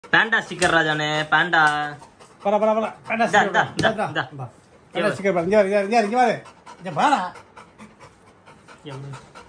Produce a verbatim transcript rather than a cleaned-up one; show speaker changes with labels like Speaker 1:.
Speaker 1: panda sticker ராஜானே panda
Speaker 2: பர பர பர panda sticker
Speaker 1: டா டா டா
Speaker 2: panda sticker பாரு இங்க இங்க இங்க பாரு இங்க பாரு